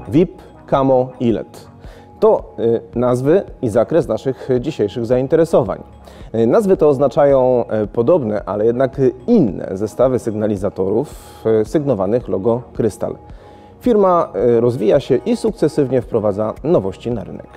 VIP, Camo i LED. To nazwy i zakres naszych dzisiejszych zainteresowań. Nazwy te oznaczają podobne, ale jednak inne zestawy sygnalizatorów sygnowanych logo Krystal. Firma rozwija się i sukcesywnie wprowadza nowości na rynek.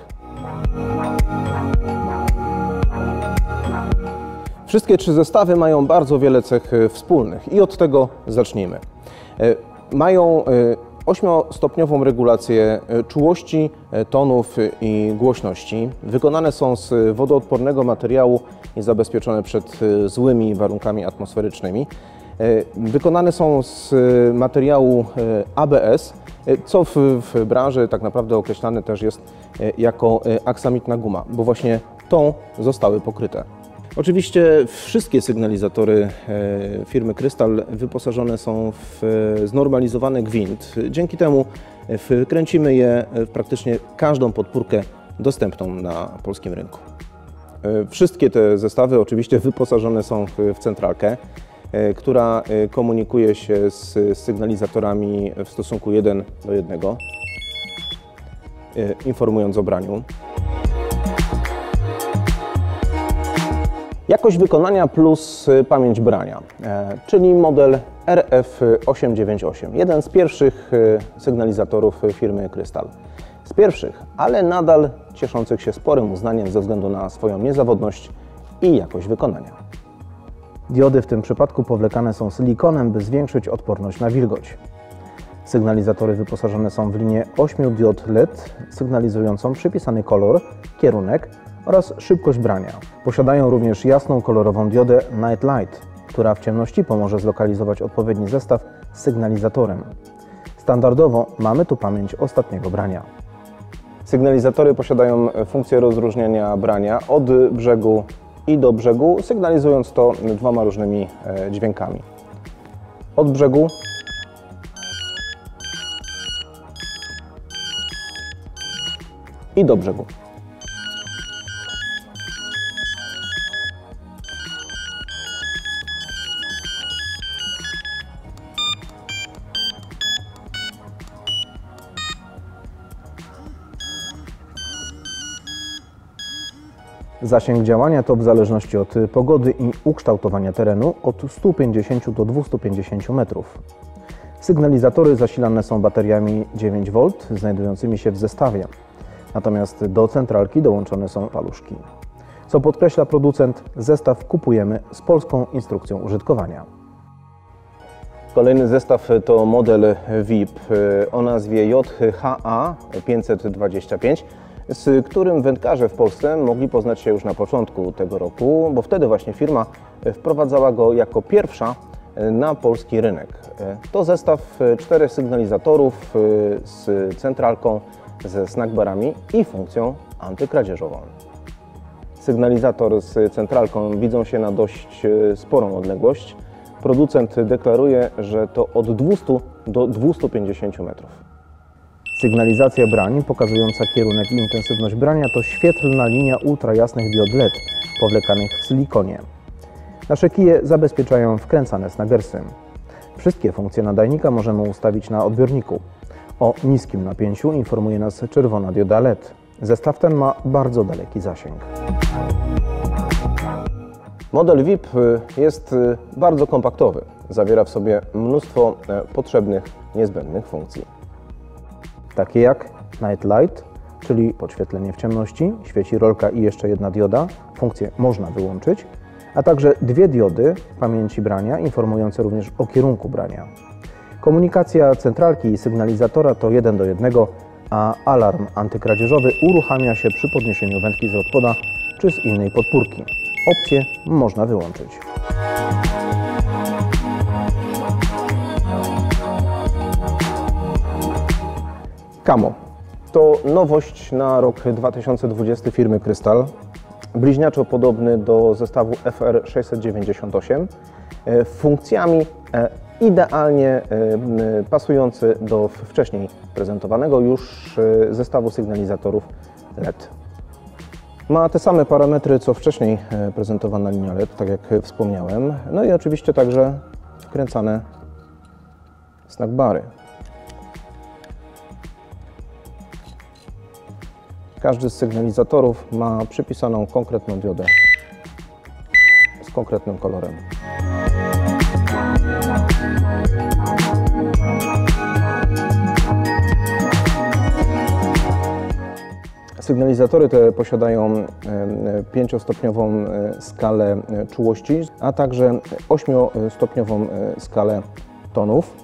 Wszystkie trzy zestawy mają bardzo wiele cech wspólnych i od tego zacznijmy. Mają 8-stopniową regulację czułości, tonów i głośności. Wykonane są z wodoodpornego materiału i zabezpieczone przed złymi warunkami atmosferycznymi. Wykonane są z materiału ABS, co w branży tak naprawdę określane też jest jako aksamitna guma, bo właśnie tą zostały pokryte. Oczywiście wszystkie sygnalizatory firmy Krystal wyposażone są w znormalizowany gwint. Dzięki temu wkręcimy je w praktycznie każdą podpórkę dostępną na polskim rynku. Wszystkie te zestawy oczywiście wyposażone są w centralkę, która komunikuje się z sygnalizatorami w stosunku 1:1, informując o braniu. Jakość wykonania plus pamięć brania, czyli model RF898, jeden z pierwszych sygnalizatorów firmy Krystal. Z pierwszych, ale nadal cieszących się sporym uznaniem ze względu na swoją niezawodność i jakość wykonania. Diody w tym przypadku powlekane są silikonem, by zwiększyć odporność na wilgoć. Sygnalizatory wyposażone są w linię 8 diod LED sygnalizującą przypisany kolor, kierunek oraz szybkość brania. Posiadają również jasną kolorową diodę Night Light, która w ciemności pomoże zlokalizować odpowiedni zestaw z sygnalizatorem. Standardowo mamy tu pamięć ostatniego brania. Sygnalizatory posiadają funkcję rozróżniania brania od brzegu i do brzegu, sygnalizując to dwoma różnymi dźwiękami. Od brzegu i do brzegu. Zasięg działania to w zależności od pogody i ukształtowania terenu od 150 do 250 metrów. Sygnalizatory zasilane są bateriami 9V znajdującymi się w zestawie, natomiast do centralki dołączone są paluszki. Co podkreśla producent, zestaw kupujemy z polską instrukcją użytkowania. Kolejny zestaw to model VIP o nazwie JHA525, z którym wędkarze w Polsce mogli poznać się już na początku tego roku, bo wtedy właśnie firma wprowadzała go jako pierwsza na polski rynek. To zestaw 4 sygnalizatorów z centralką, ze snackbarami i funkcją antykradzieżową. Sygnalizator z centralką widzą się na dość sporą odległość. Producent deklaruje, że to od 200 do 250 metrów. Sygnalizacja brań pokazująca kierunek i intensywność brania to świetlna linia ultrajasnych diod LED powlekanych w silikonie. Nasze kije zabezpieczają wkręcane snaggersy. Wszystkie funkcje nadajnika możemy ustawić na odbiorniku. O niskim napięciu informuje nas czerwona dioda LED. Zestaw ten ma bardzo daleki zasięg. Model VIP jest bardzo kompaktowy. Zawiera w sobie mnóstwo potrzebnych, niezbędnych funkcji. Takie jak Night Light, czyli podświetlenie w ciemności, świeci rolka i jeszcze jedna dioda, funkcję można wyłączyć, a także 2 diody pamięci brania informujące również o kierunku brania. Komunikacja centralki i sygnalizatora to 1:1, a alarm antykradzieżowy uruchamia się przy podniesieniu wędki z rodpoda czy z innej podpórki. Opcję można wyłączyć. Camo to nowość na rok 2020 firmy Krystal. Bliźniaczo podobny do zestawu FR698, funkcjami idealnie pasujący do wcześniej prezentowanego już zestawu sygnalizatorów LED. Ma te same parametry co wcześniej prezentowana linia LED, tak jak wspomniałem, no i oczywiście także wkręcane snackbary. Każdy z sygnalizatorów ma przypisaną konkretną diodę z konkretnym kolorem. Sygnalizatory te posiadają 5-stopniową skalę czułości, a także 8-stopniową skalę tonów.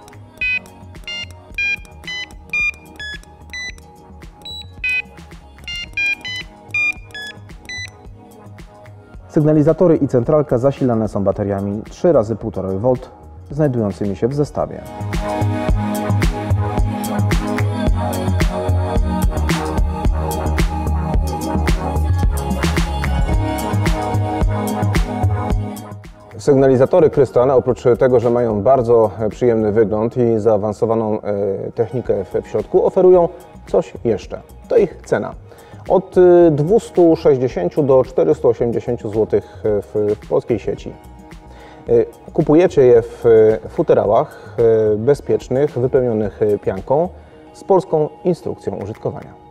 Sygnalizatory i centralka zasilane są bateriami 3 razy 1,5 V znajdującymi się w zestawie. Sygnalizatory Krystal, oprócz tego, że mają bardzo przyjemny wygląd i zaawansowaną technikę w środku, oferują coś jeszcze. To ich cena. Od 260 do 480 zł w polskiej sieci. Kupujecie je w futerałach bezpiecznych, wypełnionych pianką z polską instrukcją użytkowania.